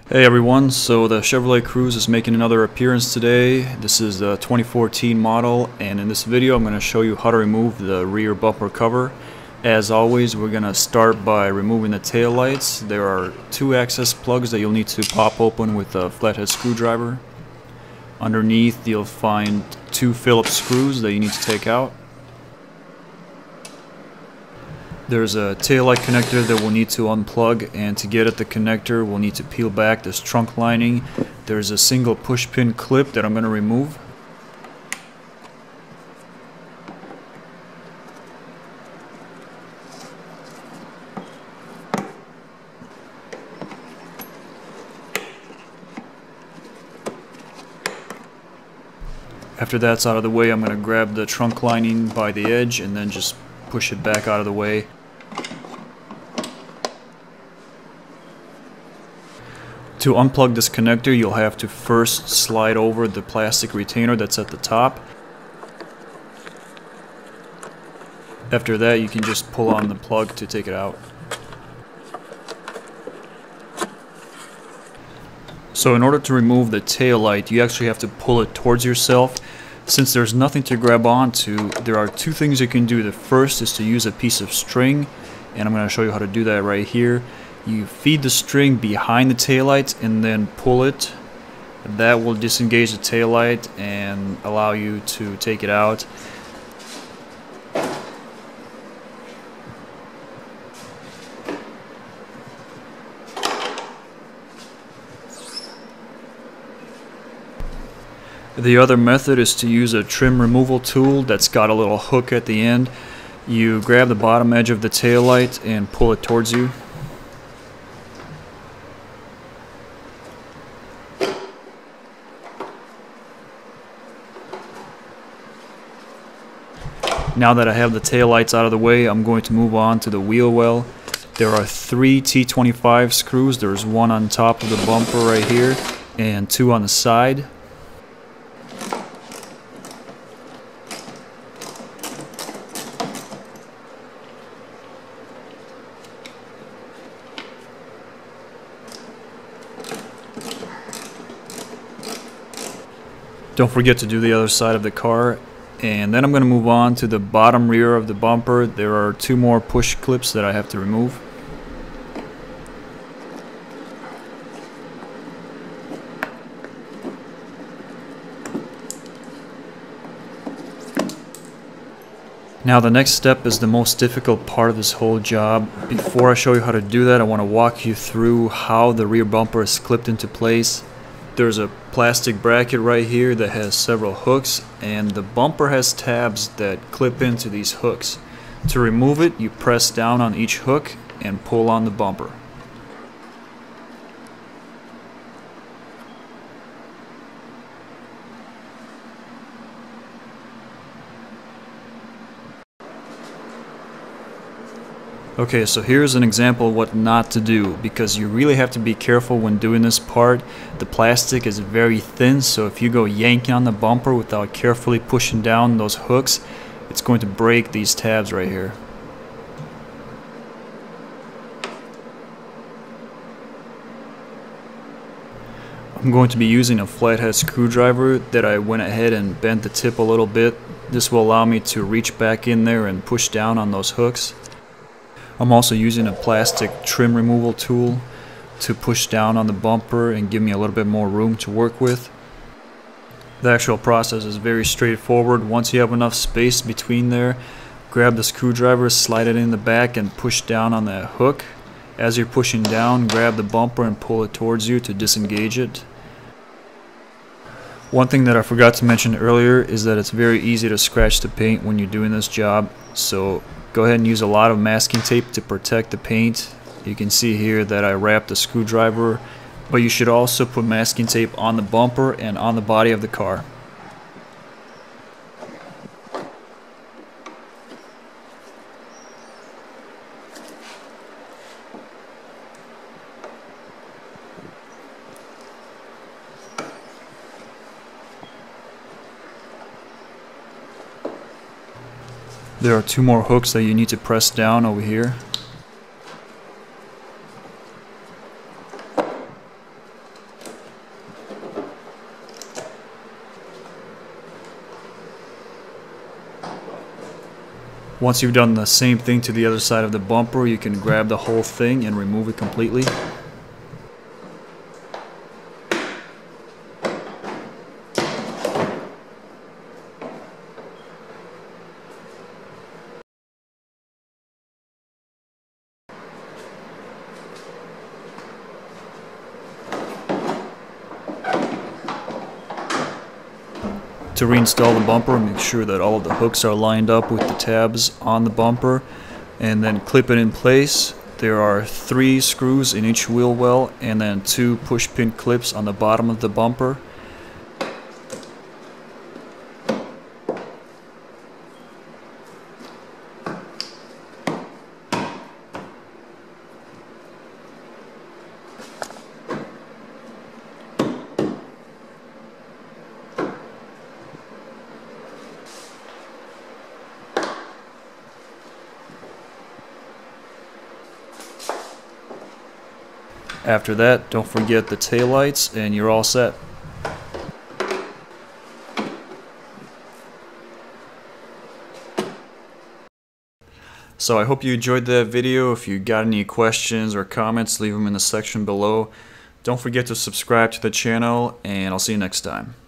Hey everyone, so the Chevrolet Cruze is making another appearance today. This is the 2014 model, and in this video I'm going to show you how to remove the rear bumper cover. As always, we're going to start by removing the tail lights. There are two access plugs that you'll need to pop open with a flathead screwdriver. Underneath you'll find two Phillips screws that you need to take out. There's a taillight connector that we'll need to unplug, and to get at the connector we'll need to peel back this trunk lining. There's a single push pin clip that I'm going to remove. After that's out of the way, I'm going to grab the trunk lining by the edge and then just push it back out of the way. To unplug this connector, you'll have to first slide over the plastic retainer that's at the top. After that, you can just pull on the plug to take it out. So in order to remove the tail light, you actually have to pull it towards yourself. Since there's nothing to grab onto, there are two things you can do. The first is to use a piece of string, and I'm going to show you how to do that right here. You feed the string behind the taillight and then pull it. That will disengage the taillight and allow you to take it out. The other method is to use a trim removal tool that's got a little hook at the end. You grab the bottom edge of the taillight and pull it towards you. Now that I have the taillights out of the way, I'm going to move on to the wheel well. There are three T25 screws. There's one on top of the bumper right here and two on the side. Don't forget to do the other side of the car. And then I'm going to move on to the bottom rear of the bumper. There are two more push clips that I have to remove. Now the next step is the most difficult part of this whole job. Before I show you how to do that, I want to walk you through how the rear bumper is clipped into place. There's a plastic bracket right here that has several hooks, and the bumper has tabs that clip into these hooks. To remove it, you press down on each hook and pull on the bumper. Okay, so here's an example of what not to do, because you really have to be careful when doing this part. The plastic is very thin, so if you go yanking on the bumper without carefully pushing down those hooks, it's going to break these tabs right here. I'm going to be using a flathead screwdriver that I went ahead and bent the tip a little bit. This will allow me to reach back in there and push down on those hooks. I'm also using a plastic trim removal tool to push down on the bumper and give me a little bit more room to work with. The actual process is very straightforward. Once you have enough space between there, grab the screwdriver, slide it in the back and push down on that hook. As you're pushing down, grab the bumper and pull it towards you to disengage it. One thing that I forgot to mention earlier is that it's very easy to scratch the paint when you're doing this job, so go ahead and use a lot of masking tape to protect the paint. You can see here that I wrapped the screwdriver, but you should also put masking tape on the bumper and on the body of the car. There are two more hooks that you need to press down over here. Once you've done the same thing to the other side of the bumper, you can grab the whole thing and remove it completely. To reinstall the bumper, make sure that all of the hooks are lined up with the tabs on the bumper, and then clip it in place. There are 3 screws in each wheel well, and then 2 push pin clips on the bottom of the bumper. After that, don't forget the taillights and you're all set. So I hope you enjoyed that video. If you got any questions or comments, leave them in the section below. Don't forget to subscribe to the channel, and I'll see you next time.